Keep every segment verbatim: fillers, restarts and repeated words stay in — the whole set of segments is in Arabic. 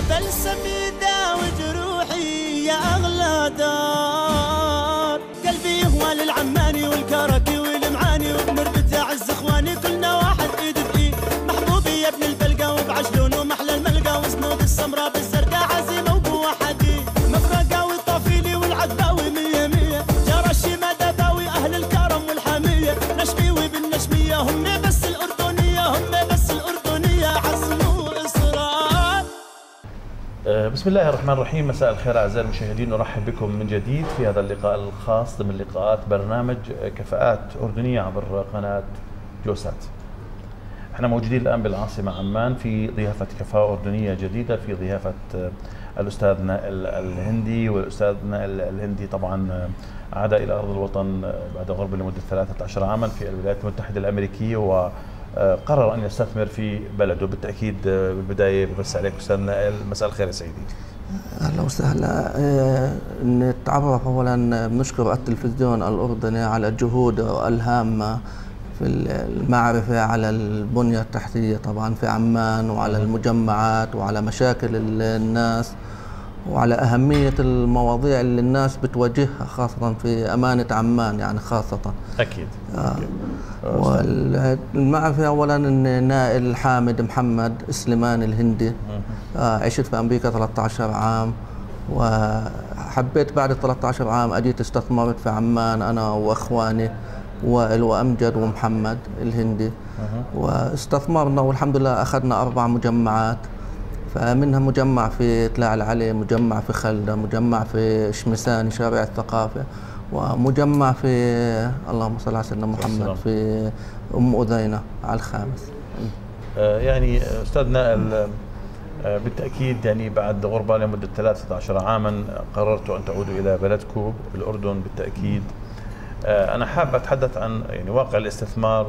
بلسم يداوي جروحي يا أغلى دار، قلبي هو للعماني والكركي والمعاني، وبنربط يا عز إخواني كلنا واحد إيد بإيد. محبوبي يا ابن البلقة وبعجلون ومحلى الملقى، وسنود السمراء بالزرقاء عزيمة وقوة حديد. مفرقاوي طافيلي والعداوي مية مية، جرى الشمادة باوي أهل الكرم والحمية. نشميوي بالنشمية هم بس الأردنية، هم بس الأردنية عزم وإصرار. بسم الله الرحمن الرحيم. مساء الخير أعزائي المشاهدين، نرحب بكم من جديد في هذا اللقاء الخاص ضمن لقاءات برنامج كفاءات أردنية عبر قناة جوسات. احنا موجودين الآن بالعاصمة عمان في ضيافة كفاءة أردنية جديدة، في ضيافة الأستاذ نائل الهندي. والأستاذ نائل الهندي طبعا عاد إلى أرض الوطن بعد غربة لمدة ثلاثة عشر عاما في الولايات المتحدة الأمريكية، وقرر أن يستثمر في بلده. بالتأكيد بالبداية بمسي عليك أستاذ نائل، مساء الخير يا سيدي. اهلا وسهلا. نتعرف اولا، بنشكر التلفزيون الاردني على جهوده الهامه في المعرفه على البنيه التحتيه طبعا في عمان، وعلى المجمعات، وعلى مشاكل الناس، وعلى أهمية المواضيع اللي الناس بتواجهها خاصة في أمانة عمان يعني خاصة. أكيد. آه. والمعرفة أولا أن نائل حامد محمد سليمان الهندي. آه عشت في أمريكا ثلاثة عشر عام، وحبيت بعد ثلاثة عشر عام أجيت استثمرت في عمان أنا وأخواني وائل وأمجد ومحمد الهندي. واستثمرنا والحمد لله أخذنا أربع مجمعات، فمنها مجمع في تلاع العلي، مجمع في خلدة، مجمع في شمساني شارع الثقافة، ومجمع في اللهم صل على سيدنا محمد في أم أذينة على الخامس. آه يعني أستاذ نائل، آه بالتأكيد يعني بعد غربة لمدة ثلاثة عشر عاما قررتوا أن تعودوا إلى بلدكم الأردن. بالتأكيد آه أنا حاب أتحدث عن يعني واقع الاستثمار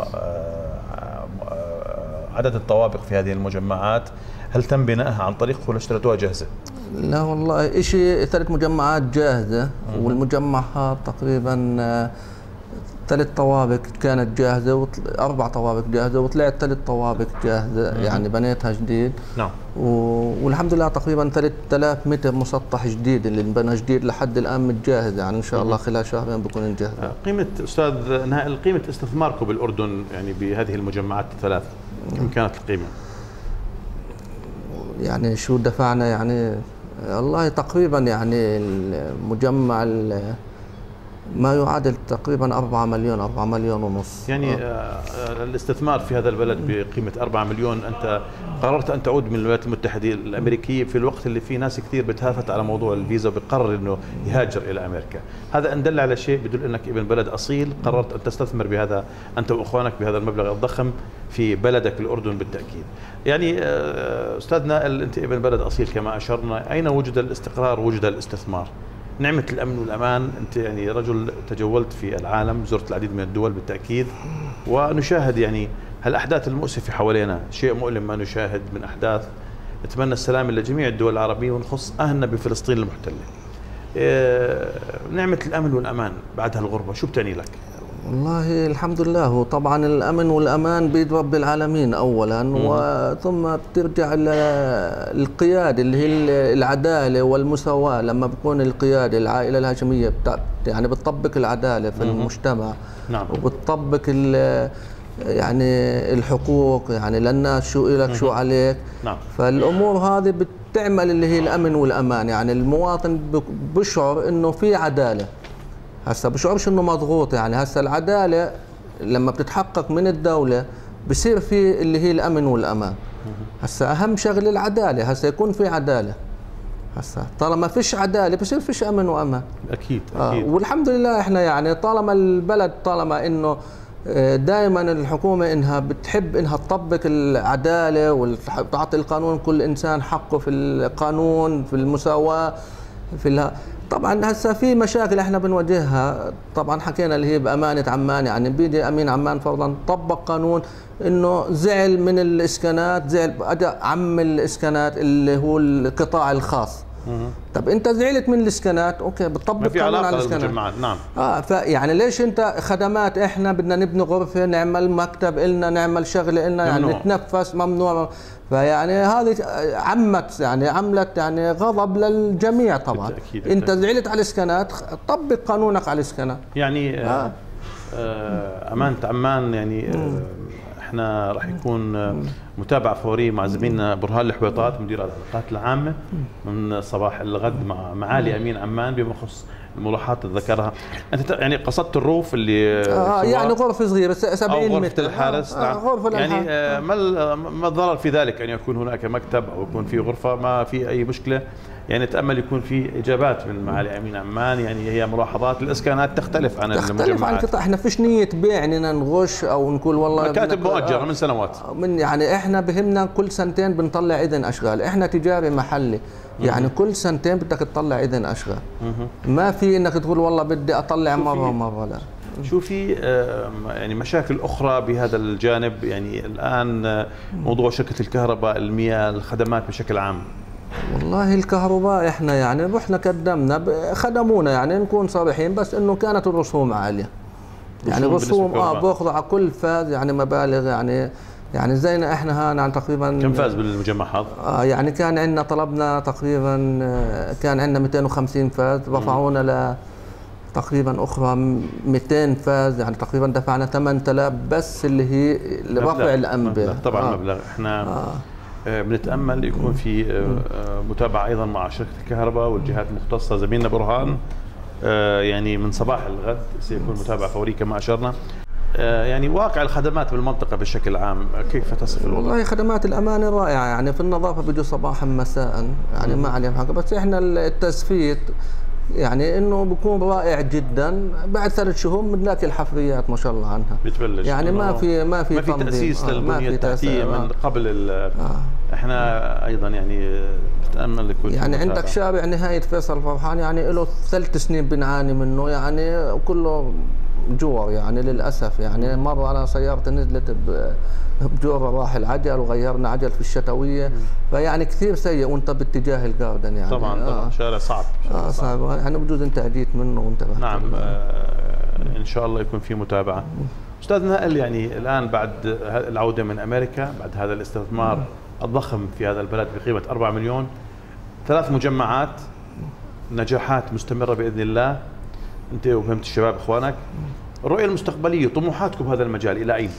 وعدد الطوابق في هذه المجمعات. هل تم بنائها عن طريق ولا اشتريتوها جاهزة؟ لا والله، شيء ثلاث مجمعات جاهزة، والمجمع هذا تقريبا ثلاث طوابق كانت جاهزة، أربع طوابق جاهزة، وطلعت ثلاث طوابق جاهزة يعني بنيتها جديد. نعم. والحمد لله تقريبا ثلاثة آلاف متر مسطح جديد اللي انبنى جديد لحد الآن متجهز، يعني إن شاء الله خلال شهرين بكون جاهز. قيمة أستاذ نائل، قيمة استثماركم بالأردن يعني بهذه المجمعات الثلاث كم كانت القيمة؟ يعني شو دفعنا يعني والله تقريبا يعني المجمع ما يعادل تقريبا أربعة مليون أربعة مليون ونص. يعني آه. الاستثمار في هذا البلد بقيمة أربعة مليون، أنت قررت أن تعود من الولايات المتحدة الأمريكية في الوقت اللي في ناس كثير بتهافت على موضوع الفيزا وبقرر أنه يهاجر إلى أمريكا. هذا أن دل على شيء بدل أنك ابن بلد أصيل، قررت أن تستثمر بهذا أنت وأخوانك بهذا المبلغ الضخم في بلدك الأردن. بالتأكيد يعني أستاذ نائل، أنت ابن بلد أصيل كما أشرنا، أين وجد الاستقرار وجد الاستثمار؟ نعمة الأمن والأمان، أنت يعني رجل تجولت في العالم، زرت العديد من الدول بالتأكيد، ونشاهد يعني هالأحداث المؤسفة حوالينا، شيء مؤلم ما نشاهد من أحداث. نتمنى السلام لجميع الدول العربية، ونخص أهلنا بفلسطين المحتلة. إيه نعمة الأمن والأمان بعد هالغربة شو بتعني لك؟ والله الحمد لله، هو طبعا الأمن والأمان بيد رب العالمين أولا، وثم بترجع القيادة اللي هي العدالة والمساواة. لما بكون القيادة العائلة الهاشمية يعني بتطبق العدالة في المجتمع. نعم. وبتطبق يعني الحقوق يعني للناس، شو إلك شو عليك. نعم. فالأمور هذه بتعمل اللي هي الأمن والأمان، يعني المواطن بشعر إنه في عدالة. هسا بشعرش انه مضغوط، يعني هسا العداله لما بتتحقق من الدوله بصير في اللي هي الامن والامان. هسا اهم شغله العداله، هسا يكون في عداله. هسا طالما فيش عداله بصير فيش امن وامان. اكيد اكيد. آه والحمد لله احنا يعني طالما البلد طالما انه دائما الحكومه انها بتحب انها تطبق العداله وتعطي القانون كل انسان حقه في القانون، في المساواه، في الها. طبعا هسه في مشاكل احنا بنواجهها، طبعا حكينا اللي هي بامانه عمان، يعني بيجي امين عمان فرضا طبق قانون انه زعل من الاسكانات، زعل اجى عم الاسكانات اللي هو القطاع الخاص. طب انت زعلت من الاسكانات، اوكي بتطبق في قانون على علاقه الاسكانات. للمجمعات. نعم. اه فيعني ليش انت خدمات احنا بدنا نبني غرفه، نعمل مكتب إلنا، نعمل شغله إلنا، يعني نتنفس ممنوع. فيعني هذه عمت يعني عملت يعني غضب للجميع طبعا. بالتأكيد. انت زعلت على الاسكانات، طبق قانونك على الاسكانات. يعني آه. آه امانه عمان يعني آه احنا راح يكون متابعه فوريه مع زميلنا برهان الحويطات مدير العلاقات العامه من صباح الغد مع معالي امين عمان بما يخص الملاحظات اللي ذكرها. انت يعني قصدت الروف اللي آه يعني غرفه صغيره سبعين أو متر. غرفه الحارس. آه نعم. غرفة يعني آه ما ما الضرر في ذلك ان يكون هناك مكتب او يكون في غرفه، ما في اي مشكله. يعني نتامل يكون في اجابات من معالي امين عمان. يعني هي ملاحظات الاسكانات تختلف عن تختلف المجمعات. عن قطاع. احنا فيش نيه بيع اننا نغش او نقول والله مكاتب مؤجره من سنوات. من يعني احنا بهمنا كل سنتين بنطلع اذن اشغال، احنا تجاري محلي. يعني كل سنتين بدك تطلع اذن اشغال. ما في انك تقول والله بدي اطلع مره ومره. لا. شو في يعني مشاكل اخرى بهذا الجانب؟ يعني الان موضوع شركه الكهرباء، المياه، الخدمات بشكل عام. والله الكهرباء احنا يعني رحنا قدمنا خدمونا، يعني نكون صريحين، بس انه كانت الرسوم عاليه. يعني رسوم اه باخذوا على كل فاز يعني مبالغ يعني يعني زينا احنا هان عن تقريبا. كم فاز بالمجمع هذا؟ اه يعني كان عندنا طلبنا تقريبا كان عندنا مئتين وخمسين فاز، رفعونا ل تقريبا اخرى مئتين فاز، يعني تقريبا دفعنا ثمانية آلاف بس اللي هي لرفع الانبه. طبعا آه. مبلغ. احنا آه. بنتامل يكون في متابعه ايضا مع شركه الكهرباء والجهات المختصه. زميلنا برهان يعني من صباح الغد سيكون متابعه فوريه كما اشرنا. يعني واقع الخدمات بالمنطقه بشكل عام كيف تصف الوضع؟ والله خدمات الامانه رائعه، يعني في النظافه بيجوا صباحا مساء، يعني ما عليهم حاجه، بس احنا التزفيت يعني انه بيكون رائع جدا. بعد ثلاث شهور بنلاقي الحفريات ما شاء الله عنها بتبلش. يعني ما في ما في ما في تاسيس آه للبنيه التحتيه من قبل. آه. احنا ايضا يعني بتامل يكون يعني عندك شارع نهايه فيصل فرحان يعني له ثلاث سنين بنعاني منه، يعني كله جور يعني للاسف. يعني مره انا سيارتي نزلت بجور راح العجل وغيرنا عجل في الشتويه، فيعني كثير سيء وانت باتجاه الجاردن. يعني طبعا آه. طبعا شارع صعب. اه صعب يعني بجوز انت جيت منه وانت نعم. آه ان شاء الله يكون في متابعه. استاذ نائل، يعني الان بعد العوده من امريكا، بعد هذا الاستثمار الضخم في هذا البلد بقيمه أربعة مليون، ثلاث مجمعات، نجاحات مستمره باذن الله، انت وفهمت الشباب اخوانك، الرؤيه المستقبليه طموحاتكم بهذا المجال الى اين؟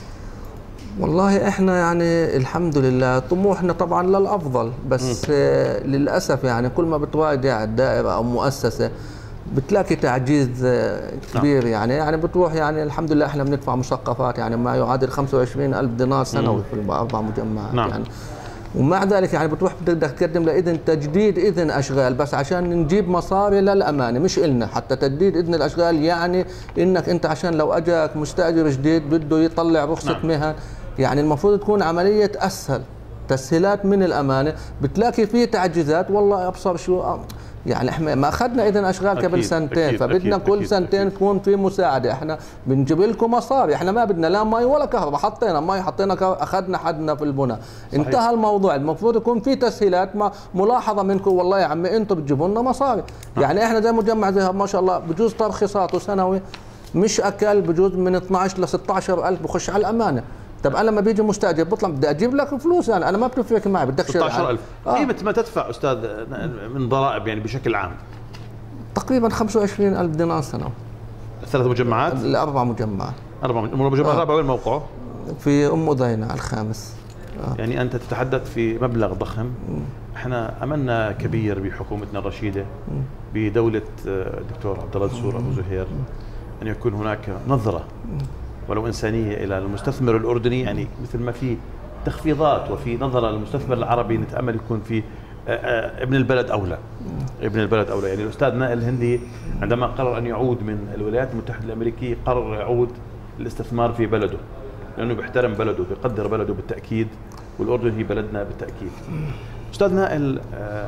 والله احنا يعني الحمد لله طموحنا طبعا للافضل، بس آه للاسف يعني كل ما بتواجه دائره او مؤسسه بتلاقي تعجيز آه كبير. يعني يعني بتروح يعني الحمد لله احنا بندفع مثقفات يعني ما يعادل خمسة وعشرين ألف دينار سنوي في الاربع مجمعات. نعم. يعني ومع ذلك يعني بتروح بدك تقدم لإذن تجديد إذن أشغال بس عشان نجيب مصاري للأمانة، مش إلنا حتى تجديد إذن الأشغال. يعني إنك أنت عشان لو أجاك مستأجر جديد بده يطلع رخصة نعم. مهن، يعني المفروض تكون عملية أسهل، تسهيلات من الأمانة. بتلاقي فيه تعجيزات. والله أبصر شو يعني احنا ما اخذنا اذن اشغال قبل سنتين، أكيد فبدنا أكيد كل أكيد سنتين أكيد تكون في مساعده. احنا بنجيب لكم مصاري، احنا ما بدنا لا مي ولا كهرباء، حطينا مي حطينا اخذنا حدنا في البناء. انتهى الموضوع. المفروض يكون في تسهيلات. ما ملاحظه منكم والله يا عمي انتم بتجيبوا لنا مصاري. يعني احنا زي مجمع زي ما شاء الله بجوز ترخيصاته سنوي مش اكل، بجوز من اثنعش ل ستة عشر ألف بخش على الامانه. طب انا لما بيجي مستاجر بطلع بدي اجيب لك فلوس، يعني انا ما بتفرق معي بدك ستة عشر ألف. قيمه ما تدفع استاذ من ضرائب يعني بشكل عام؟ تقريبا خمسة وعشرين ألف دينار سنوي. ثلاث مجمعات؟ الاربع مجمعات. اربع المجمع الرابع وين موقعه؟ في ام ذينة على الخامس. آه. يعني انت تتحدث في مبلغ ضخم. احنا املنا كبير بحكومتنا الرشيده بدوله الدكتور عبد الله الدسور ابو زهير ان يكون هناك نظره ولو إنسانية إلى المستثمر الأردني. يعني مثل ما في تخفيضات وفي نظرة للمستثمر العربي، نتأمل يكون في ابن البلد أولى. ابن البلد أولى. يعني الأستاذ نائل الهندي عندما قرر أن يعود من الولايات المتحدة الأمريكية قرر يعود الاستثمار في بلده، لأنه بيحترم بلده بيقدر بلده بالتأكيد، والأردن هي بلدنا بالتأكيد. أستاذ نائل،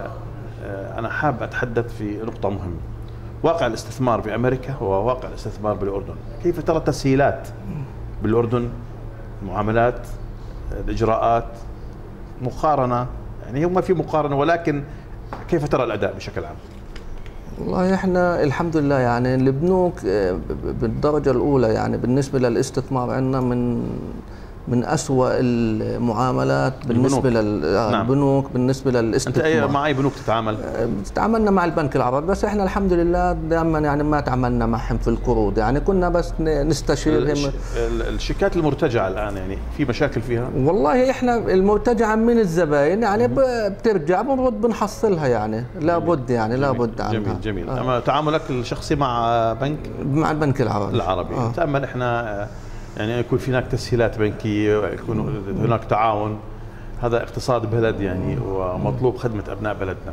أنا حاب أتحدث في نقطة مهمة، واقع الاستثمار في أمريكا وواقع الاستثمار بالأردن. كيف ترى التسهيلات بالأردن؟ المعاملات، الإجراءات، مقارنة، يعني هم في مقارنة، ولكن كيف ترى الاداء بشكل عام؟ والله احنا الحمد لله يعني البنوك بالدرجه الاولى يعني بالنسبه للاستثمار عندنا من من أسوأ المعاملات بالنسبة للبنوك. نعم. بالنسبة للاستثمار. أنت أي مع أي بنوك تتعامل؟ تعاملنا مع البنك العربي، بس إحنا الحمد لله دائما يعني ما تعاملنا معهم في القروض، يعني كنا بس نستشيرهم. الشيكات المرتجعة الآن يعني في مشاكل فيها؟ والله إحنا المرتجعة من الزباين يعني بترجع بنرد بنحصلها يعني لابد يعني لابد عنها. جميل جميل. آه. أما تعاملك الشخصي مع بنك؟ مع البنك العربي. العربي. آه. نتأمل إحنا يعني يكون في هناك تسهيلات بنكية ويكون هناك تعاون، هذا اقتصاد بلد يعني ومطلوب خدمة أبناء بلدنا.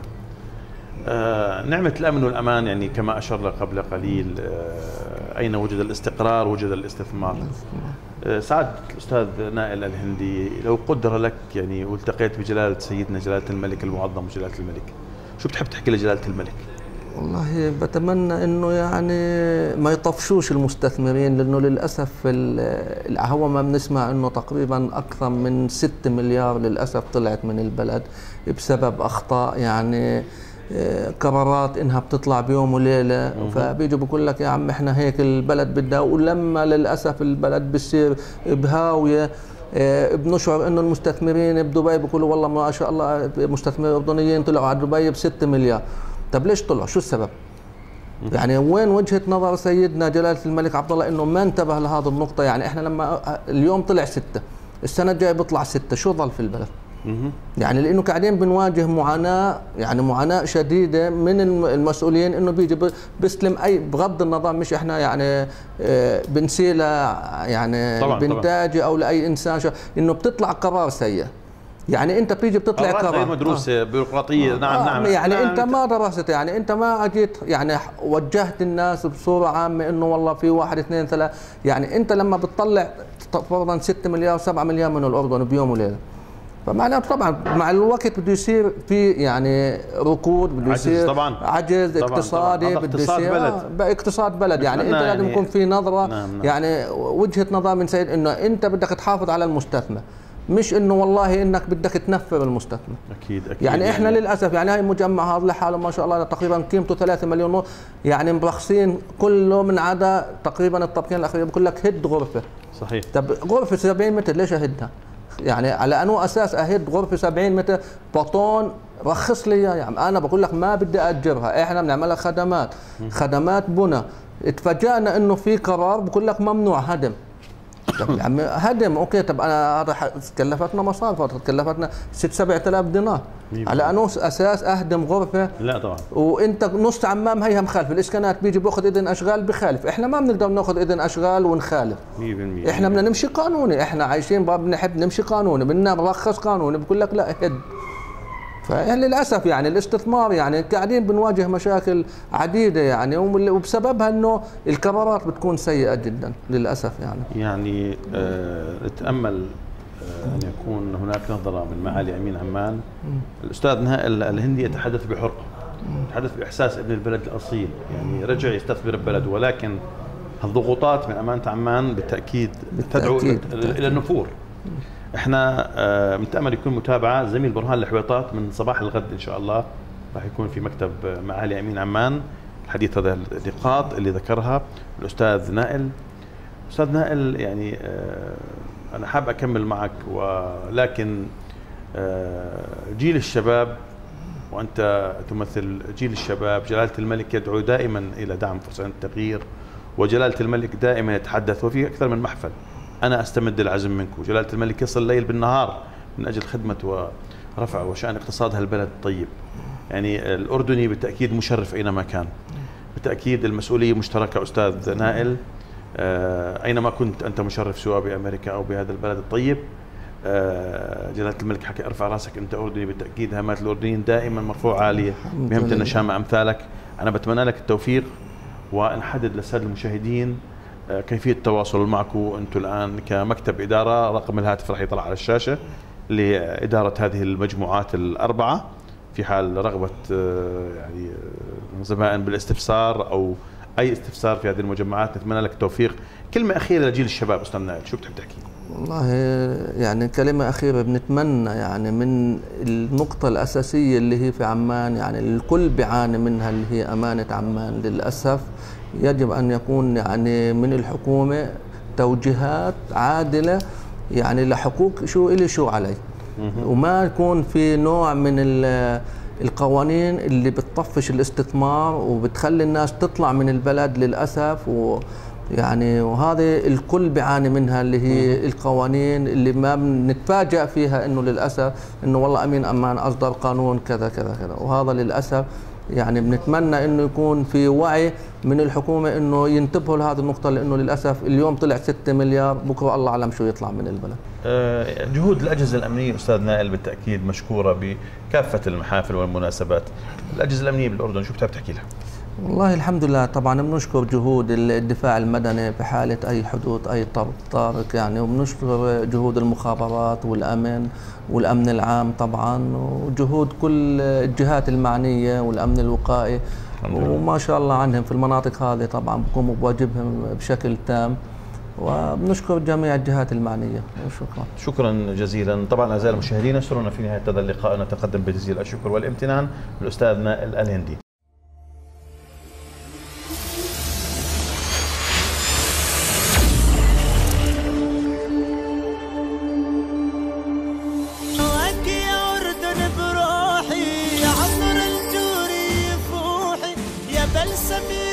آه نعمة الأمن والأمان يعني كما أشرنا قبل قليل، آه أين وجد الاستقرار وجد الاستثمار. آه سعادة الأستاذ نائل الهندي، لو قدر لك يعني والتقيت بجلالة سيدنا جلالة الملك المعظم وجلالة الملك، شو بتحب تحكي لجلالة الملك؟ والله بتمنى انه يعني ما يطفشوش المستثمرين، لانه للاسف هو ما بنسمع انه تقريبا اكثر من ستة مليار للاسف طلعت من البلد بسبب اخطاء، يعني قرارات انها بتطلع بيوم وليله، فبيجوا بقول لك يا عم احنا هيك البلد بدها، ولما للاسف البلد بتصير بهاويه بنشعر انه المستثمرين بدبي بيقولوا والله ما شاء الله مستثمرين اردنيين طلعوا على دبي ب ستة مليار. طب ليش طلعوا؟ شو السبب؟ يعني وين وجهة نظر سيدنا جلالة الملك عبد الله انه ما انتبه لهذه النقطة؟ يعني احنا لما اليوم طلع ستة، السنة الجاية بيطلع ستة، شو ظل في البلد؟ يعني لانه قاعدين بنواجه معاناة، يعني معاناة شديدة من المسؤولين، انه بيجي بيستلم اي بغض النظر، مش احنا يعني بنسيله يعني بنتاجي او لاي انسان، انه بتطلع قرار سيء. يعني انت بتيجي بتطلع قرار غير مدروسه، آه. بيروقراطيه. نعم آه. نعم يعني نعم. انت ما درست، يعني انت ما اجيت يعني وجهت الناس بصوره عامه انه والله في واحد اثنين ثلاث، يعني انت لما بتطلع فرضا ستة مليار سبعة مليار من الاردن بيوم وليله، فمعناته طبعا مع الوقت بده يصير في يعني ركود، بده يصير طبعا عجز طبعاً اقتصادي، بده يصير بلد. اقتصاد بلد. يعني انت لازم يعني يكون في نظره. نعم نعم. يعني وجهه نظر من سيد انه انت بدك تحافظ على المستثمر، مش انه والله انك بدك تنفر المستثمر. اكيد اكيد. يعني, يعني احنا للاسف يعني هاي المجمع هذا لحاله ما شاء الله تقريبا قيمته ثلاثة مليون ونص، يعني مرخصين كله من عدا تقريبا الطبقين الاخيره، بقول لك هد غرفه. صحيح. طب غرفه سبعين متر ليش اهدها؟ يعني على انه اساس اهد غرفه سبعين متر بطون رخص لي اياه، يعني انا بقول لك ما بدي اجرها، احنا بنعملها خدمات، خدمات بنى، اتفاجئنا انه في قرار بقول لك ممنوع هدم. طب يا عمي هدم اوكي، طب انا هذا كلفتنا مصاري، كلفتنا ستة سبعة آلاف دينار على انه اساس اهدم غرفه. لا طبعا. وانت نص عمام هيها مخالف، الاسكانات بيجي باخذ اذن اشغال بخالف، احنا ما بنقدر ناخذ اذن اشغال ونخالف. مية بالمية. احنا بدنا نمشي قانوني، احنا عايشين بنحب نمشي قانوني، بدنا نرخص قانوني، بقول لك لا هد. فللاسف يعني الاستثمار يعني قاعدين بنواجه مشاكل عديده يعني، وبسببها انه القرارات بتكون سيئه جدا للاسف يعني. يعني آه نتامل آه ان يكون هناك نظره من معالي امين عمان. الاستاذ نائل الهندي يتحدث بحرقه، يتحدث باحساس ابن البلد الاصيل، يعني رجع يستثمر البلد، ولكن الضغوطات من امانه عمان بالتاكيد, بالتأكيد تدعو الى النفور. احنا بنتامل يكون متابعه زميل برهان الحويطات من صباح الغد ان شاء الله، راح يكون في مكتب معالي امين عمان الحديث هذه النقاط اللي ذكرها الاستاذ نائل. استاذ نائل يعني انا حاب اكمل معك، ولكن جيل الشباب وانت تمثل جيل الشباب، جلاله الملك يدعو دائما الى دعم فرصه التغيير، وجلاله الملك دائما يتحدث وفي اكثر من محفل أنا أستمد العزم منكم. جلالة الملك يصل الليل بالنهار من أجل خدمة ورفع وشأن اقتصاد هالبلد الطيب. يعني الأردني بالتأكيد مشرف أينما كان، بالتأكيد المسؤولية مشتركة أستاذ نائل، أينما كنت أنت مشرف سواء بأمريكا أو بهذا البلد الطيب. جلالة الملك حكي ارفع راسك أنت أردني، بالتأكيد هامات الأردنيين دائما مرفوعة عالية، بهمة النشامة أمثالك. أنا بتمنى لك التوفيق، ونحدد للسادة المشاهدين كيفية التواصل معكم أنتم الآن كمكتب إدارة. رقم الهاتف راح يطلع على الشاشة لإدارة هذه المجموعات الأربعة في حال رغبة يعني زبائن بالاستفسار أو اي استفسار في هذه المجمعات. نتمنى لك التوفيق. كلمه اخيره لجيل الشباب استاذ نائل، شو بتحب تحكي؟ والله يعني كلمة أخيرة، بنتمنى يعني من النقطة الأساسية اللي هي في عمان، يعني الكل بيعاني منها، اللي هي أمانة عمان. للأسف يجب أن يكون يعني من الحكومة توجيهات عادلة، يعني لحقوق شو إلي شو علي، وما يكون في نوع من القوانين اللي بتطفش الاستثمار وبتخلي الناس تطلع من البلد للأسف. و يعني وهذه الكل بيعاني منها، اللي هي القوانين اللي ما بنتفاجأ فيها انه للاسف انه والله امين امان اصدر قانون كذا كذا كذا، وهذا للاسف يعني بنتمنى انه يكون في وعي من الحكومه انه ينتبهوا لهذه النقطه، لانه للاسف اليوم طلع ستة مليار، بكره الله اعلم شو يطلع من البلد. جهود الاجهزه الامنيه استاذ نائل بالتاكيد مشكوره بكافه المحافل والمناسبات. الاجهزه الامنيه بالاردن شو بتحب تحكي لها؟ والله الحمد لله طبعا بنشكر جهود الدفاع المدني في حالة أي حدوث أي طارق يعني، وبنشكر جهود المخابرات والأمن والأمن العام طبعا، وجهود كل الجهات المعنية والأمن الوقائي، وما شاء الله عنهم في المناطق هذه طبعا بقوموا بواجبهم بشكل تام، وبنشكر جميع الجهات المعنية. وشكرا شكرا جزيلا. طبعا أعزائي المشاهدين، نشرنا في نهاية هذا اللقاء نتقدم بجزيل الشكر والامتنان للأستاذ نائل الهندي. بلسفي